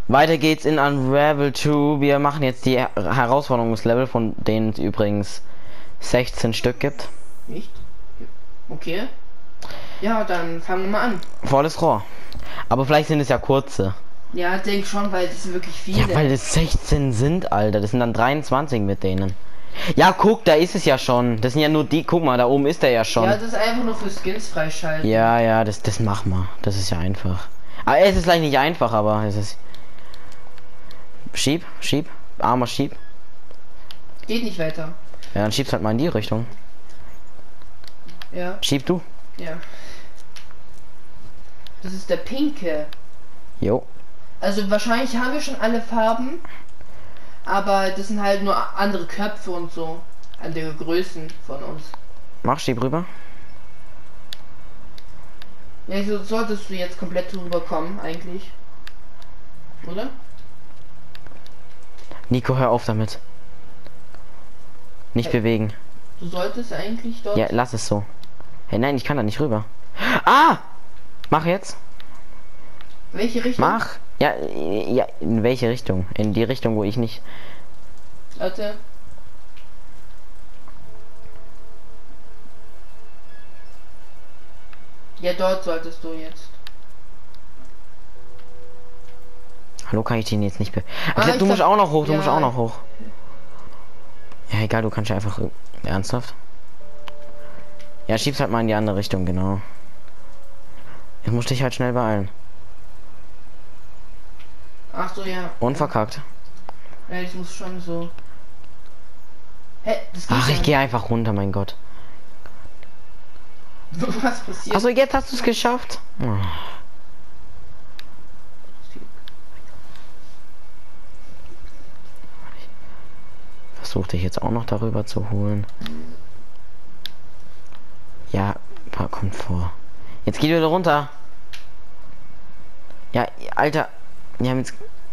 Weiter geht's in Unravel 2. Wir machen jetzt die Herausforderungslevel, von denen es übrigens 16 Stück gibt. Nicht? Okay. Ja, dann fangen wir mal an. Volles Rohr. Aber vielleicht sind es ja kurze. Ja, denk schon, weil das sind wirklich viele. Ja, weil es 16 sind, Alter. Das sind dann 23 mit denen. Ja, guck, da ist es ja schon. Das sind ja nur die. Guck mal, da oben ist er ja schon. Ja, das ist einfach nur für Skins freischalten. Ja, das machen wir. Das ist ja einfach. Aber es ist vielleicht nicht einfach, aber es ist... Schieb. Armer Schieb. Geht nicht weiter. Ja, dann schiebst halt mal in die Richtung. Ja. Schieb du. Ja. Das ist der pinke. Jo. Also wahrscheinlich haben wir schon alle Farben, aber das sind halt nur andere Köpfe und so. Andere Größen von uns. Mach Schieb rüber. Ja, so solltest du jetzt komplett rüberkommen, eigentlich. Oder? Nico, hör auf damit. Nicht bewegen. Du solltest eigentlich dort... Ja, lass es so. Hey, nein, ich kann da nicht rüber. Ah! Mach jetzt. Welche Richtung? Mach. Ja, in welche Richtung? In die Richtung, wo ich nicht... Warte. Ja, dort solltest du jetzt. Hallo, kann ich den jetzt nicht... Ich du musst auch noch hoch, du ja. musst auch noch hoch. Ja, egal, du kannst ja einfach... Ernsthaft? Ja, schieb's halt mal in die andere Richtung, genau. Jetzt musst du dich halt schnell beeilen. Ach so, ja. Und verkackt. Ja, ich muss schon so... Hä? Das geht Ach, ja ich gehe einfach runter, mein Gott. nicht. Was passiert? Also jetzt hast du es geschafft. Oh. Versuch dich jetzt auch noch darüber zu holen. Ja, kommt vor. Jetzt geht wieder runter. Ja, Alter. Wir haben jetzt...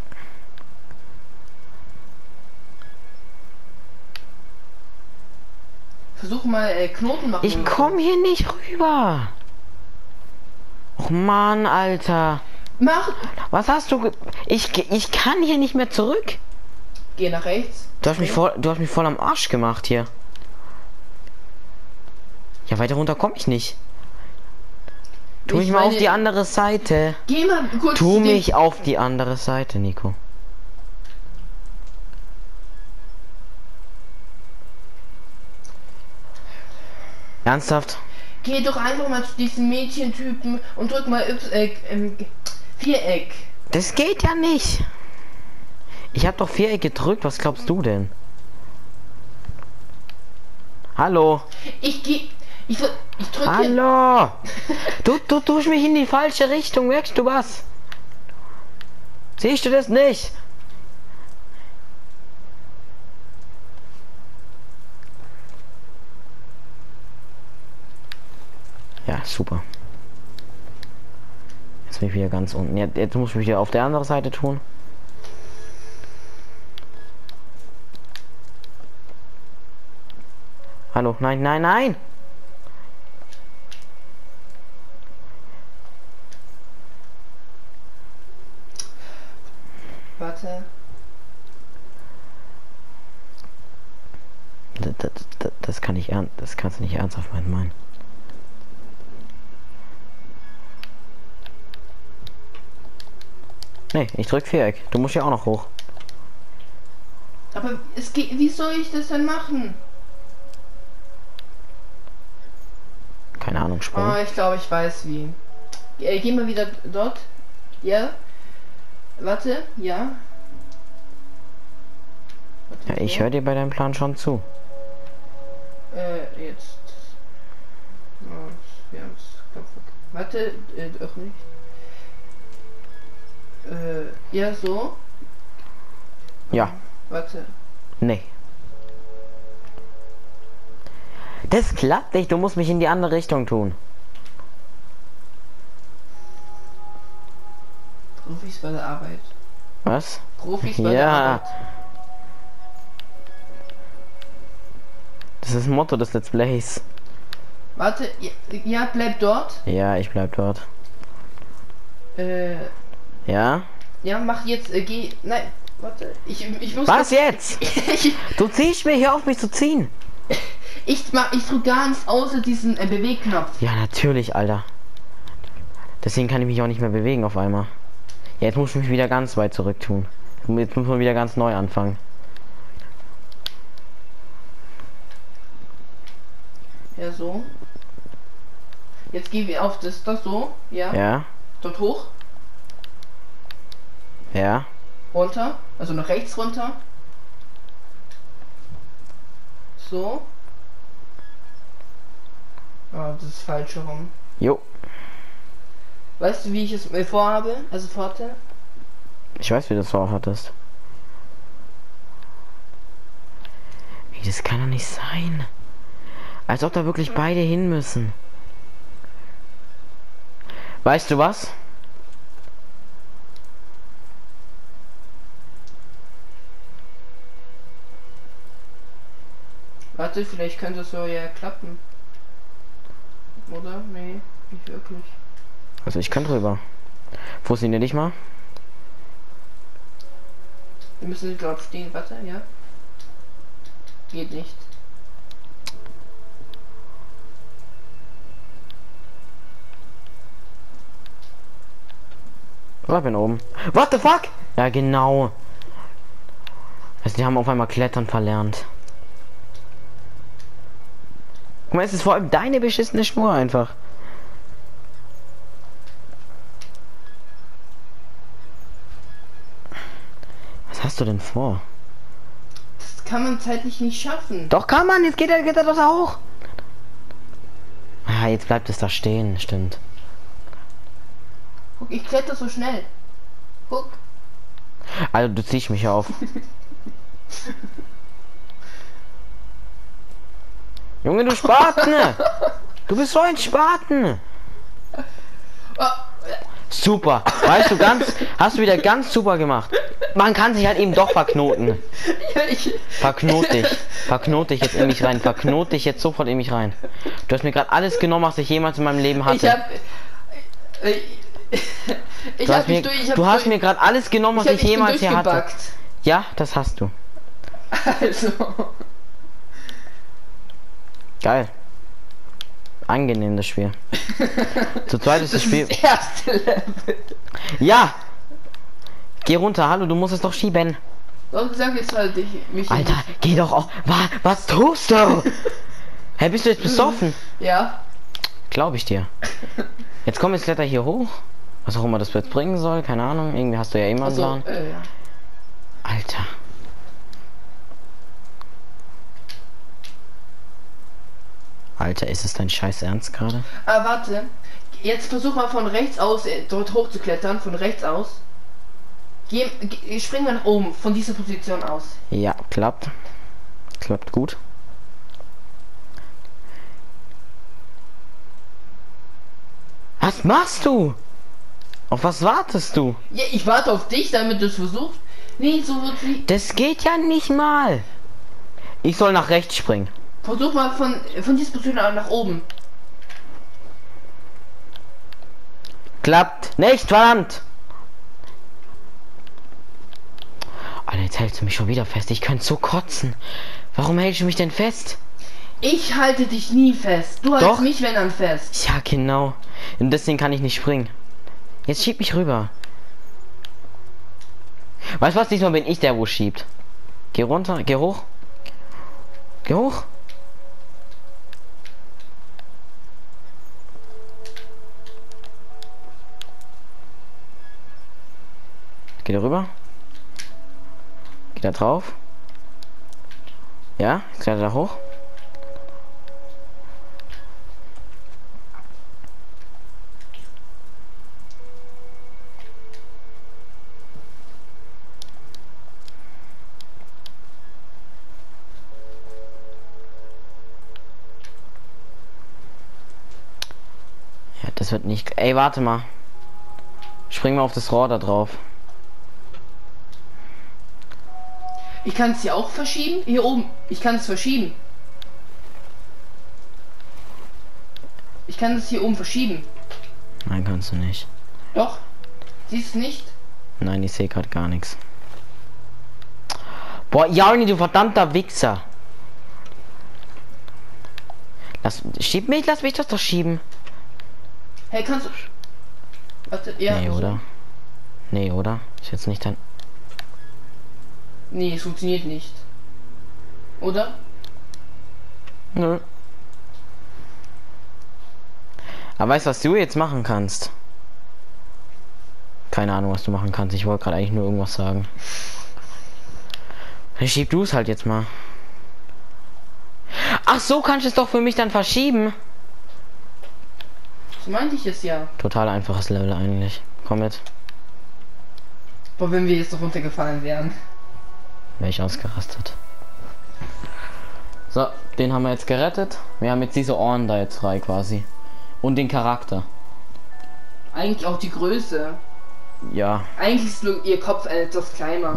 Versuch mal Knoten machen. Ich komme hier nicht rüber. Och Mann, Alter. Mach! Was hast du... Ich kann hier nicht mehr zurück. Geh nach rechts. Du hast mich voll am Arsch gemacht hier. Ja, weiter runter komme ich nicht. Tu mich mal auf die andere Seite. Geh mal kurz. Tu mich auf die andere Seite, Nico. Ernsthaft? Geh doch einfach mal zu diesem Mädchentypen und drück mal Viereck. Das geht ja nicht. Ich habe doch Viereck gedrückt. Was glaubst du denn? Hallo? Ich drücke. Hallo? Du tust mich in die falsche Richtung. Merkst du was? Siehst du das nicht? Ja, super. Jetzt bin ich wieder ganz unten. Jetzt muss ich mich wieder auf der anderen Seite tun. Hallo, nein. Warte. Das kann ich das kannst du nicht ernsthaft meinen. Nee, ich drück Viereck. Du musst ja auch noch hoch. Aber es geht. Wie soll ich das denn machen? Keine Ahnung, Sprung. Oh, ich glaube, ich weiß wie. Geh mal wieder dort. Ja. Warte, ja. Warte, Ja, ich höre dir bei deinem Plan schon zu. Jetzt. Oh, wir haben's kaputt. Warte, doch nicht. Ja, so. Ja. Warte. Nee. Das klappt nicht, du musst mich in die andere Richtung tun. Profis bei der Arbeit. Was? Profis bei der Ja. Arbeit. Das ist das Motto des Let's Plays. Warte, ja, bleib dort. Ja, ich bleib dort. Ja? Ja, mach jetzt, geh. Nein, warte. Ich muss. Was jetzt? Du ziehst mir hier auf, mich zu ziehen. Ich tue gar nichts außer diesen Bewegknopf. Ja, natürlich, Alter. Deswegen kann ich mich auch nicht mehr bewegen auf einmal. Ja, jetzt muss ich mich wieder ganz weit zurück tun. Jetzt muss man wieder ganz neu anfangen. Ja, so. Jetzt gehen wir auf das so. Ja. Ja. Dort hoch. Ja. Runter. Also nach rechts runter. So. Ah, das ist falsch herum. Jo. Weißt du, wie ich es vorhabe? Also vorhatte? Ich weiß, wie du das vorhattest. Ey, das kann doch nicht sein. Als ob da wirklich beide hin müssen. Weißt du was? Warte, vielleicht könnte es so ja klappen. Oder? Nee, nicht wirklich. Also ich kann drüber. Fußlinie dich mal. Wir müssen glaube stehen, warte, ja. Geht nicht. Oh, ich bin oben. What the fuck? Ja, genau. Also die haben auf einmal Klettern verlernt. Guck mal, es ist vor allem deine beschissene Spur einfach. Was hast du denn vor? Das kann man zeitlich nicht schaffen. Doch kann man, jetzt geht er doch auch. Ah, jetzt bleibt es da stehen, stimmt. Guck, ich kletter so schnell. Guck. Also du ziehst mich auf. Junge, du Spaten! Du bist so ein Spaten! Super! Weißt du, hast du wieder ganz super gemacht. Man kann sich halt eben doch verknoten. Verknot dich jetzt in mich rein. Verknot dich jetzt sofort in mich rein. Du hast mir gerade alles genommen, was ich jemals in meinem Leben hatte. Du hast mir gerade alles genommen, was ich jemals hier hatte. Ja, das hast du. Also. Geil. Angenehm das Spiel. Zu zweit ist das Spiel. Das erste Level. Ja. Geh runter, hallo, du musst es doch schieben. Doch gesagt, jetzt halt mich. Alter, geh doch auch. Was tust du? Hä, bist du jetzt besoffen? Ja. Glaube ich dir. Jetzt komm, jetzt kletter hier hoch. Was auch immer das jetzt bringen soll, keine Ahnung. Irgendwie hast du ja immer einen Plan. Ja. Alter. Alter, ist es dein Scheiß Ernst gerade? Ah, warte. Jetzt versuch mal von rechts aus dort hoch zu klettern, von rechts aus. Springen wir nach oben, von dieser Position aus. Ja, klappt. Klappt gut. Was machst du? Auf was wartest du? Ja, ich warte auf dich, damit du es versuchst. Nee, so wird wie. Das geht ja nicht mal. Ich soll nach rechts springen. Versuch mal von dieser Position an nach oben. Klappt nicht, verdammt. Alter, jetzt hältst du mich schon wieder fest. Ich könnte so kotzen. Warum hältst du mich denn fest? Ich halte dich nie fest. Du hältst mich, wenn dann fest. Ja, genau. Und deswegen kann ich nicht springen. Jetzt schieb mich rüber. Weißt du was? Diesmal bin ich der, wo schiebt. Geh runter, geh hoch. Geh hoch. Geh da rüber. Geh da drauf. Ja, jetzt kletter da hoch. Ja, das wird nicht. Ey, warte mal. Spring mal auf das Rohr da drauf. Ich kann es hier auch verschieben. Hier oben. Ich kann es verschieben. Ich kann es hier oben verschieben. Nein, kannst du nicht. Doch. Siehst du nicht? Nein, ich sehe gerade gar nichts. Boah, Jauni, du verdammter Wichser. Schieb mich, lass mich das doch schieben. Hey, kannst du... Warte, ja. Nee, oder? Nee, oder? Ist jetzt nicht dein... Nee, es funktioniert nicht. Oder? Nö. Aber weißt du, was du jetzt machen kannst? Keine Ahnung, was du machen kannst. Ich wollte gerade eigentlich nur irgendwas sagen. Dann schieb du es halt jetzt mal. Ach so, kannst du es doch für mich dann verschieben. So meinte ich es ja. Total einfaches Level eigentlich. Komm mit. Boah, wenn wir jetzt noch runtergefallen wären. Wäre ich ausgerastet. So, den haben wir jetzt gerettet. Wir haben jetzt diese Ohren da jetzt frei quasi. Und den Charakter. Eigentlich auch die Größe. Ja. Eigentlich ist nur ihr Kopf etwas kleiner.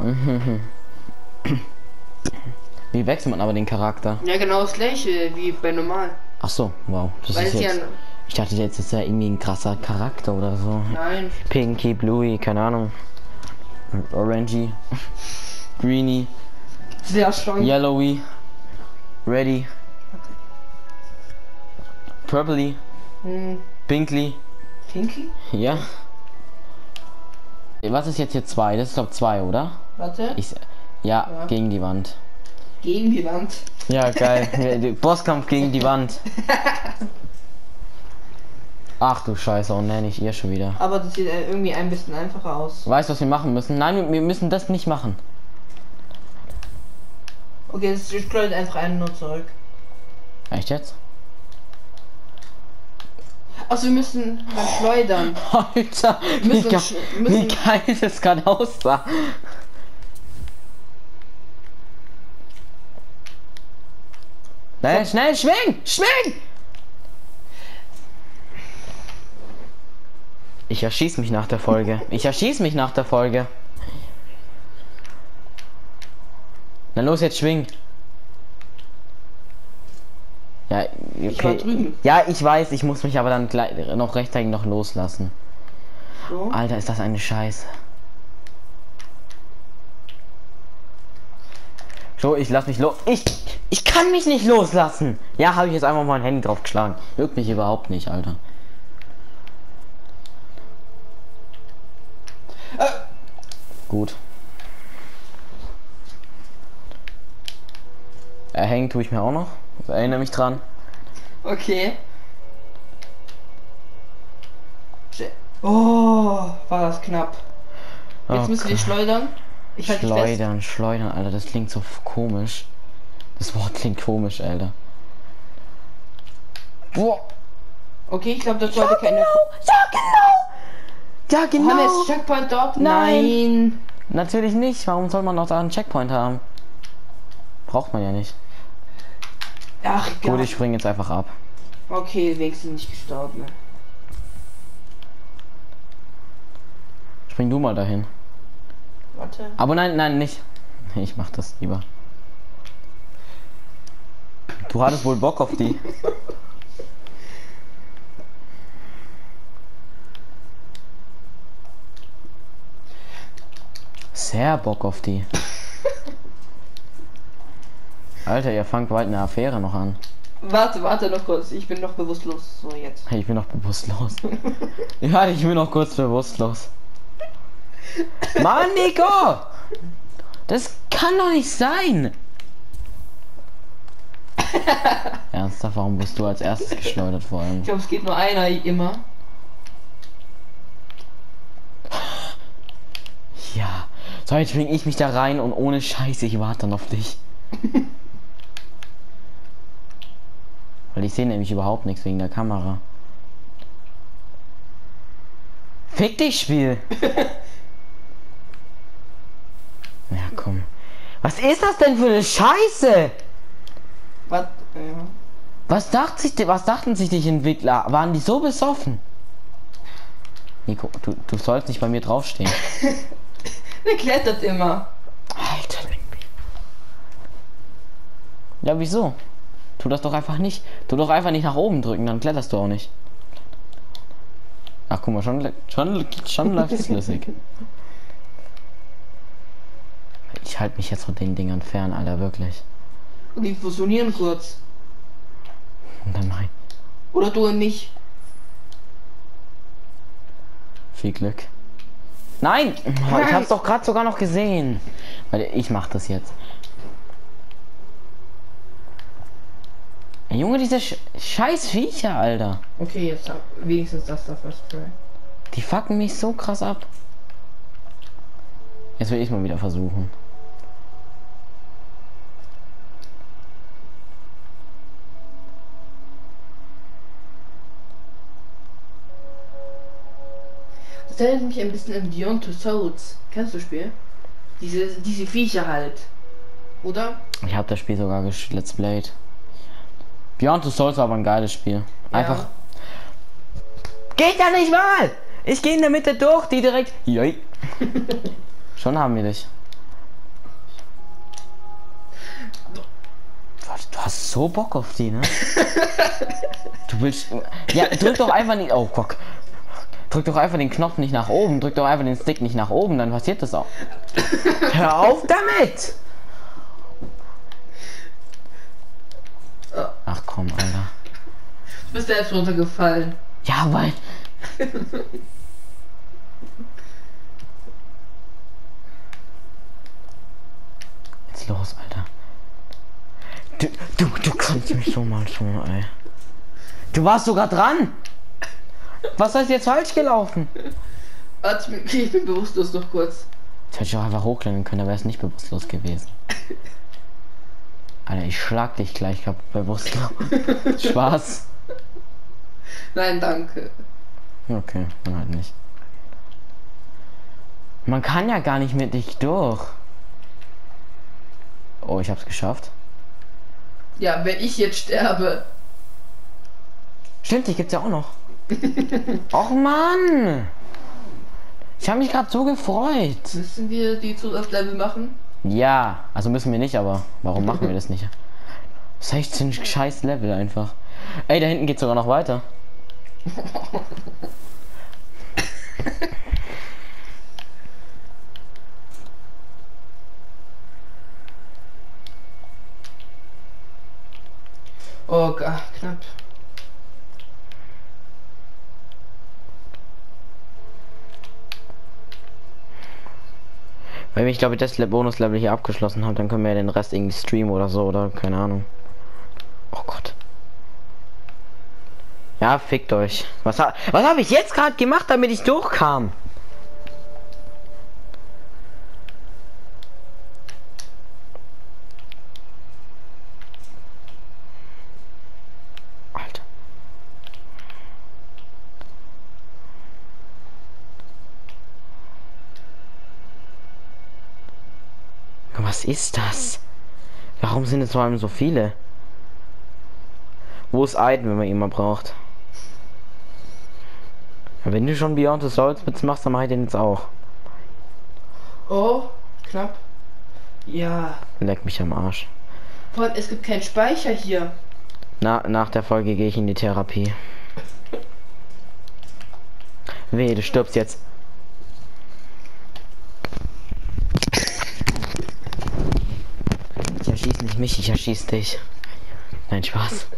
Wie wechselt man aber den Charakter? Ja, genau das gleiche wie bei normal. Ach so, wow. Das Weil ist es ja... jetzt, ich dachte jetzt ist ja irgendwie ein krasser Charakter oder so. Nein. Pinky, Bluey, keine Ahnung. Orangey. Greeny. Sehr strong. Yellowy. Ready. Purpley. Pinkly. Pinky? Ja. Was ist jetzt hier 2? Das ist glaube 2, oder? Warte. Ja, Ja. gegen die Wand. Gegen die Wand. Ja, geil. Bosskampf gegen die Wand. Ach du Scheiße, oh ne, nicht ihr schon wieder. Aber das sieht irgendwie ein bisschen einfacher aus. Weißt du, was wir machen müssen? Nein, wir müssen das nicht machen. Okay, das schleudert einfach einen nur zurück. Echt jetzt? Also wir müssen dann schleudern. Alter, wie geil das gerade aussah. Schnell, schnell, schwing! Schwing! Ich erschieß mich nach der Folge. Na los, jetzt schwing. Ja, okay. Ich war drüben. Ja, ich weiß, ich muss mich aber dann gleich noch rechtzeitig noch loslassen. So. Alter, ist das eine Scheiße. So, ich lass mich los. Ich kann mich nicht loslassen. Ja, habe ich jetzt einfach mal ein Handy drauf geschlagen. Wirkt mich überhaupt nicht, Alter. Gut. Hängen tue ich mir auch noch. Ich erinnere mich dran. Okay. Oh, war das knapp. Jetzt müssen wir schleudern. Ich halte dich fest. Schleudern, Alter, das klingt so komisch. Das Wort klingt komisch, Alter. Boah. Okay, ich glaube, das sollte keine... Ja, genau! Haben wir jetzt Checkpoint dort? Nein. Natürlich nicht. Warum soll man noch da einen Checkpoint haben? Braucht man ja nicht. Ach, Gut, egal. ich springe jetzt einfach ab. Okay, wenigstens nicht gestorben. Spring du mal dahin. Warte. Aber nein, nicht. Ich mach das lieber. Du hattest wohl Bock auf die. Sehr Bock auf die. Alter, ihr fangt bald eine Affäre noch an. Warte noch kurz. Ich bin noch bewusstlos. So, jetzt. Hey, ich bin noch bewusstlos. Ja, ich bin noch kurz bewusstlos. Mann, Nico! Das kann doch nicht sein! Ernsthaft, warum bist du als erstes geschleudert vor allem? Ich glaube, es geht nur einer immer. Ja. So, jetzt schwing ich mich da rein und ohne Scheiße, ich warte dann auf dich. Weil ich sehe nämlich überhaupt nichts wegen der Kamera. Fick dich, Spiel! Ja, komm. Was ist das denn für eine Scheiße? Was? Ja. Was dachten sich die Entwickler? Waren die so besoffen? Nico, du sollst nicht bei mir draufstehen. Der klettert immer. Alter. Ja, wieso? Tu das doch einfach nicht. Tu doch einfach nicht nach oben drücken, dann kletterst du auch nicht. Ach, guck mal, schon läuft es flüssig. Ich halte mich jetzt von den Dingern fern, Alter, wirklich. Und die fusionieren kurz. Und dann mein. Oder du und mich. Viel Glück. Nein! Ich hab's doch gerade sogar noch gesehen. Weil ich mach das jetzt. Ey, Junge, diese scheiß Viecher, Alter. Okay, jetzt wenigstens das da First Try. Die fucken mich so krass ab. Jetzt will ich mal wieder versuchen. Das erinnert mich ein bisschen an Beyond Two Souls. Kennst du das Spiel? Diese Viecher halt. Oder? Ich habe das Spiel sogar let's played. Beyond Two Souls war aber ein geiles Spiel. Einfach. Ja. Geht ja nicht mal! Ich gehe in der Mitte durch, die direkt. Joi. Schon haben wir dich. Du hast so Bock auf die, ne? Du willst. Ja, drück doch einfach nicht. Oh Gott. Drück doch einfach den Knopf nicht nach oben. Drück doch einfach den Stick nicht nach oben, dann passiert das auch. Hör auf damit! Ach komm, Alter. Du bist selbst runtergefallen. Ja, weil. Jetzt los, Alter. Du kannst mich so mal schon, ey. Du warst sogar dran! Was ist jetzt falsch gelaufen? Warte, ich bin bewusstlos noch kurz. Jetzt hätte ich auch einfach hochklettern können, da wäre es nicht bewusstlos gewesen. Alter, ich schlag dich gleich bewusstlos. Spaß. Nein, danke. Okay, dann halt nicht. Man kann ja gar nicht mit dich durch. Oh, ich hab's geschafft. Ja, wenn ich jetzt sterbe. Stimmt, die gibt's ja auch noch. Och Mann! Ich habe mich gerade so gefreut. Müssen wir die Zusatzlevel machen? Ja, also müssen wir nicht, aber warum machen wir das nicht? 16 scheiß Level einfach. Ey, da hinten geht's sogar noch weiter. Oh Gott, knapp. Wenn ich glaube, das Bonuslevel hier abgeschlossen habe, dann können wir ja den Rest irgendwie streamen oder so, oder keine Ahnung. Oh Gott. Ja, fickt euch. Was habe ich jetzt gerade gemacht, damit ich durchkam? Alter. Was ist das? Warum sind es vor allem so viele? Wo ist Aiden, wenn man ihn mal braucht? Ja, wenn du schon Beyond the Souls mitmachst, dann mach ich den jetzt auch. Oh, knapp. Ja. Leck mich am Arsch. Vor allem, es gibt keinen Speicher hier. Nach der Folge gehe ich in die Therapie. Weh, du stirbst jetzt. Ich erschieß nicht mich, ich erschieß dich. Nein, Spaß.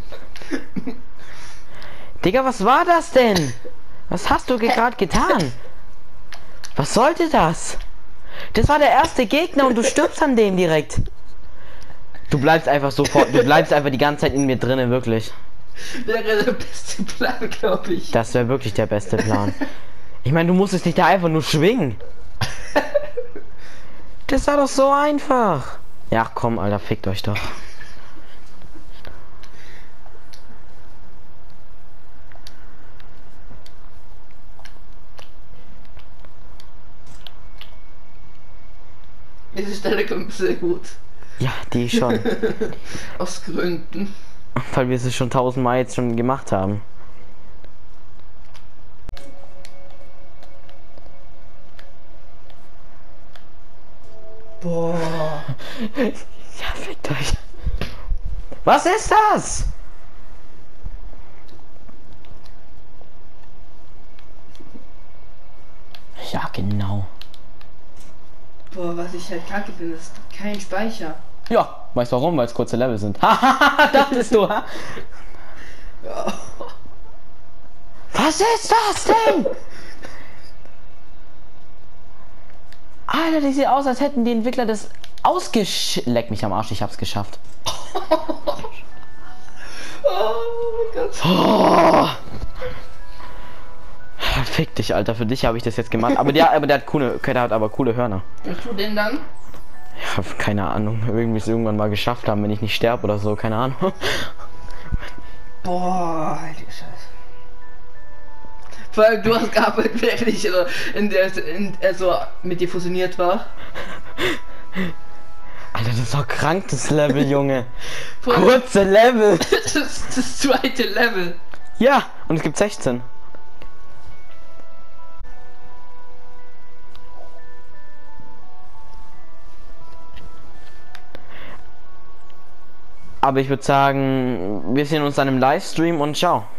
Digga, was war das denn? Was hast du gerade getan? Was sollte das? Das war der erste Gegner und du stirbst an dem direkt. Du bleibst einfach sofort, du bleibst einfach die ganze Zeit in mir drinnen, wirklich. Wäre der beste Plan, glaube ich. Das wäre wirklich der beste Plan. Ich meine, du musstest dich da einfach nur schwingen. Das war doch so einfach. Ja, komm, Alter, fickt euch doch. Diese Stelle kommt sehr gut. Ja, die schon. Aus Gründen. Weil wir es schon 1000-mal jetzt schon gemacht haben. Boah. Ja, fickt euch. Was ist das? Ja, genau. Boah, was ich halt kacke finde, ist kein Speicher. Ja, weißt warum? Weil es kurze Level sind. Hahaha, dachtest du, ha? Ja. Was ist das denn? Alter, die sieht aus, als hätten die Entwickler das Leck mich am Arsch, ich hab's geschafft. Oh mein Gott. Oh. Fick dich, Alter, für dich habe ich das jetzt gemacht. Aber der hat aber coole Hörner. Was tu denn dann? Ja, keine Ahnung, irgendwie es irgendwann mal geschafft haben, wenn ich nicht sterbe oder so, keine Ahnung. Boah, Alter Scheiße. Vor allem du hast gearbeitet, während ich so mit dir fusioniert war. Alter, das ist doch krank, das Level, Junge. Voll. Kurze Level. Das ist das zweite Level. Ja, und es gibt 16. Aber ich würde sagen, wir sehen uns dann im Livestream und ciao.